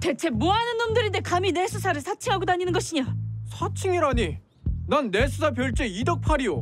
대체 뭐하는 놈들인데 감히 내 수사를 사칭하고 다니는 것이냐? 사칭이라니. 난 내 수사 별제 이덕팔이오.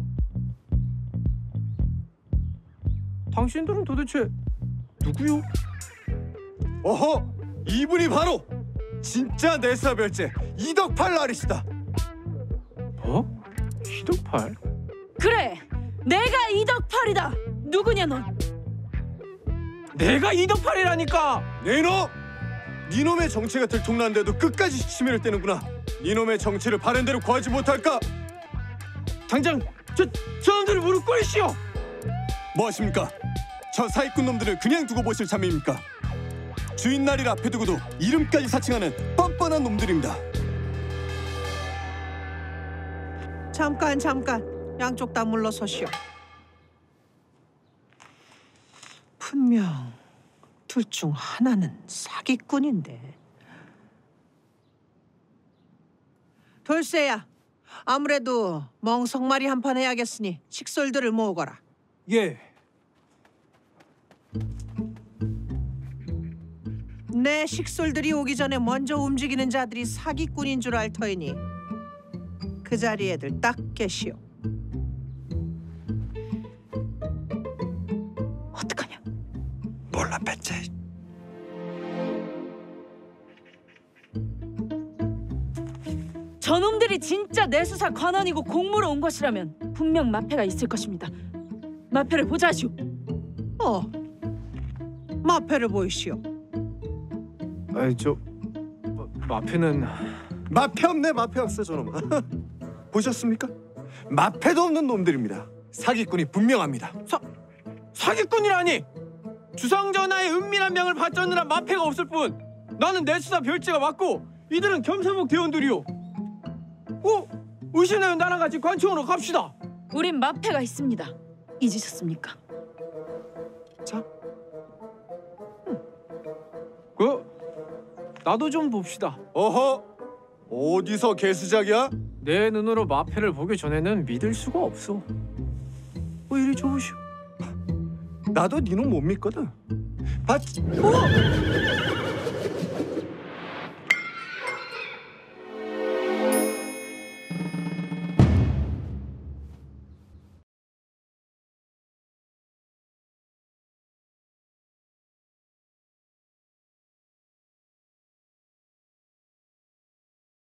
당신들은 도대체 누구요? 어허! 이분이 바로 진짜 내 수사 별제 이덕팔 나리시다. 뭐? 이덕팔? 그래, 내가 이덕팔이다. 누구냐 넌? 내가 이덕팔이라니까. 네놈! 니놈의 정체가 들통났는데도 끝까지 시치미를 떼는구나. 니놈의 정체를 바른 대로 구하지 못할까? 당장 저놈들을 무릎 꿇으시오. 뭐 하십니까? 저 사기꾼 놈들을 그냥 두고 보실 참입니까? 주인 나리를 앞에 두고도 이름까지 사칭하는 뻔뻔한 놈들입니다. 잠깐 양쪽 다 물러서시오. 분명 둘 중 하나는 사기꾼인데. 돌쇠야, 아무래도 멍석말이 한판 해야겠으니 식솔들을 모으거라. 예. 내 식솔들이 오기 전에 먼저 움직이는 자들이 사기꾼인 줄 알 터이니 그 자리에들 딱 계시오. 어떡하냐? 몰라 배째. 저놈들이 진짜 내 수사 관원이고 공무로 온 것이라면 분명 마패가 있을 것입니다. 마패를 보자 하시오. 마패를 보이시오. 아이 마패는 마패 없네. 마패 없어 저놈. 보셨습니까? 마패도 없는 놈들입니다. 사기꾼이 분명합니다. 사기꾼이라니. 주상전하의 은밀한 명을 받쳤느라 마패가 없을 뿐 나는 내 수사 별제가 맞고 이들은 겸사목 대원들이오. 의신하여 나랑 같이 관청으로 갑시다. 우린 마패가 있습니다. 잊으셨습니까? 자, 나도 좀 봅시다. 어허, 어디서 개수작이야? 내 눈으로 마패를 보기 전에는 믿을 수가 없어. 이리 줘보시오. 나도 니놈 못 믿거든. 봤지?